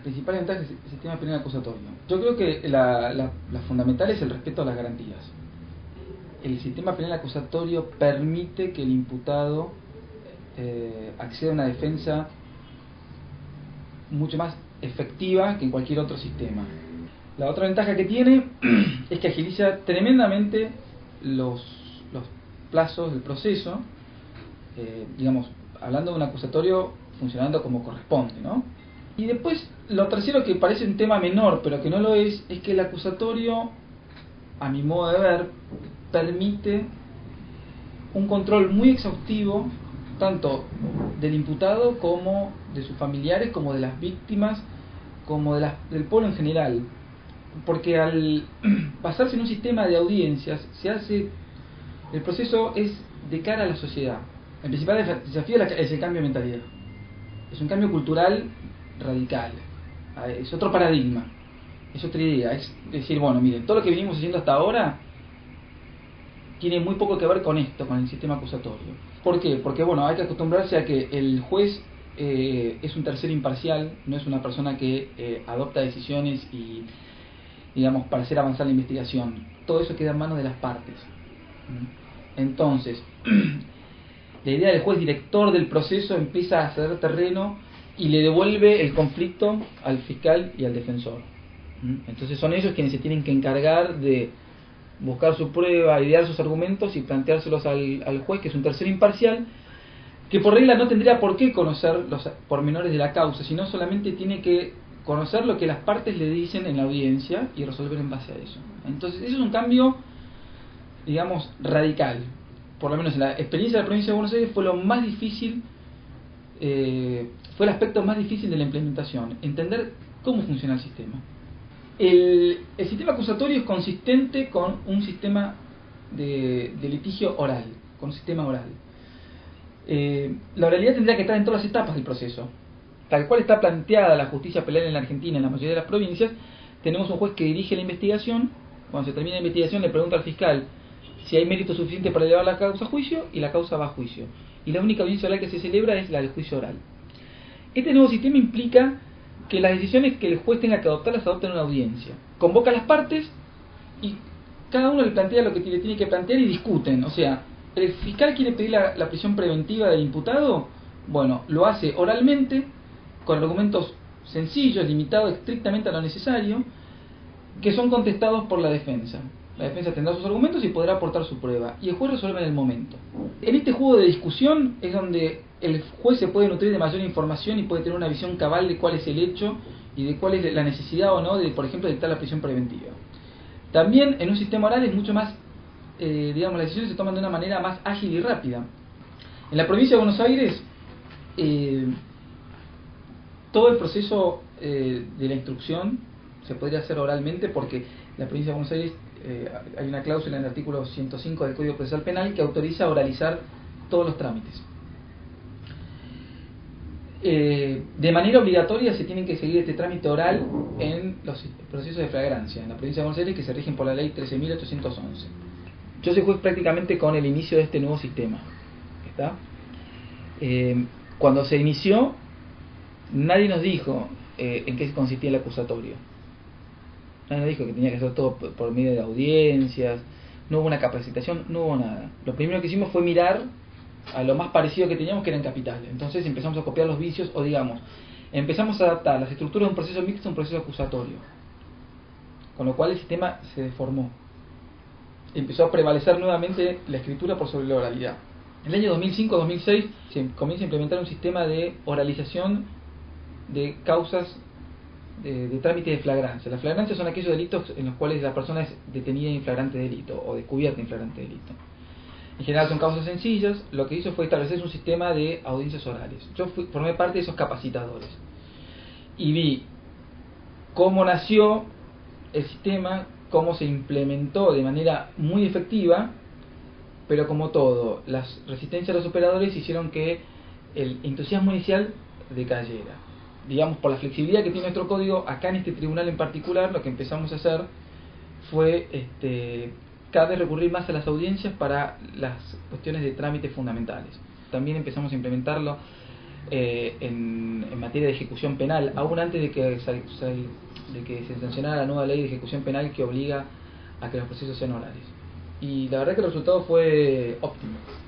principales ventajas del sistema penal acusatorio. Yo creo que la fundamental es el respeto a las garantías. El sistema penal acusatorio permite que el imputado acceda a una defensa mucho más efectiva que en cualquier otro sistema. La otra ventaja que tiene es que agiliza tremendamente los plazos del proceso, digamos, hablando de un acusatorio funcionando como corresponde, ¿no? Y después, lo tercero, que parece un tema menor, pero que no lo es que el acusatorio, a mi modo de ver, permite un control muy exhaustivo, tanto del imputado como de sus familiares, como de las víctimas, como del pueblo en general. Porque al basarse en un sistema de audiencias, el proceso es de cara a la sociedad. El principal desafío es el cambio de mentalidad. Es un cambio cultural radical. Es otro paradigma. Es otra idea. Es decir, bueno, miren, todo lo que venimos haciendo hasta ahora tiene muy poco que ver con esto, con el sistema acusatorio. ¿Por qué? Porque, bueno, hay que acostumbrarse a que el juez es un tercero imparcial, no es una persona que adopta decisiones y, digamos, para hacer avanzar la investigación. Todo eso queda en manos de las partes. Entonces, la idea del juez director del proceso empieza a ceder terreno y le devuelve el conflicto al fiscal y al defensor. Entonces son ellos quienes se tienen que encargar de buscar su prueba, idear sus argumentos y planteárselos al juez, que es un tercero imparcial, que por regla no tendría por qué conocer los pormenores de la causa, sino solamente tiene que conocer lo que las partes le dicen en la audiencia y resolver en base a eso. Entonces eso es un cambio, digamos, radical. Por lo menos en la experiencia de la provincia de Buenos Aires fue lo más difícil, fue el aspecto más difícil de la implementación, entender cómo funciona el sistema. El sistema acusatorio es consistente con un sistema de litigio oral, con un sistema oral. La oralidad tendría que estar en todas las etapas del proceso. Tal cual está planteada la justicia penal en la Argentina, en la mayoría de las provincias, tenemos un juez que dirige la investigación. Cuando se termina la investigación le pregunta al fiscal si hay mérito suficiente para llevar la causa a juicio, y la causa va a juicio. Y la única audiencia oral que se celebra es la del juicio oral. Este nuevo sistema implica que las decisiones que el juez tenga que adoptar las adopta en una audiencia. Convoca a las partes y cada uno le plantea lo que le tiene que plantear y discuten. O sea, el fiscal quiere pedir la prisión preventiva del imputado, bueno, lo hace oralmente, con argumentos sencillos, limitados estrictamente a lo necesario, que son contestados por la defensa. La defensa tendrá sus argumentos y podrá aportar su prueba, y el juez resuelve en el momento. En este juego de discusión es donde el juez se puede nutrir de mayor información y puede tener una visión cabal de cuál es el hecho y de cuál es la necesidad o no de, por ejemplo, dictar la prisión preventiva. También en un sistema oral es mucho más, digamos, las decisiones se toman de una manera más ágil y rápida. En la provincia de Buenos Aires, todo el proceso de la instrucción se podría hacer oralmente, porque la provincia de Buenos Aires hay una cláusula en el artículo 105 del Código Procesal Penal que autoriza oralizar todos los trámites. De manera obligatoria se tiene que seguir este trámite oral en los procesos de flagrancia en la provincia de Buenos Aires, que se rigen por la ley 13.811. Yo soy juez prácticamente con el inicio de este nuevo sistema. ¿Está? Cuando se inició, nadie nos dijo en qué consistía el acusatorio. Nadie nos dijo que tenía que hacer todo por medio de audiencias, no hubo una capacitación, no hubo nada. Lo primero que hicimos fue mirar a lo más parecido que teníamos, que eran capitales. Entonces empezamos a copiar los vicios, o digamos, empezamos a adaptar las estructuras de un proceso mixto a un proceso acusatorio, con lo cual el sistema se deformó. Empezó a prevalecer nuevamente la escritura por sobre la oralidad. En el año 2005-2006 se comienza a implementar un sistema de oralización de causas de trámite de flagrancia. Las flagrancias son aquellos delitos en los cuales la persona es detenida en flagrante delito o descubierta en flagrante delito. En general son causas sencillas. Lo que hizo fue establecer un sistema de audiencias orales. Yo formé parte de esos capacitadores y vi cómo nació el sistema, cómo se implementó de manera muy efectiva, pero como todo, las resistencias de los operadores hicieron que el entusiasmo inicial decayera. Digamos, por la flexibilidad que tiene nuestro código, acá en este tribunal en particular, lo que empezamos a hacer fue cada vez recurrir más a las audiencias para las cuestiones de trámites fundamentales. También empezamos a implementarlo en materia de ejecución penal, aún antes de que se sancionara la nueva ley de ejecución penal que obliga a que los procesos sean orales. Y la verdad que el resultado fue óptimo.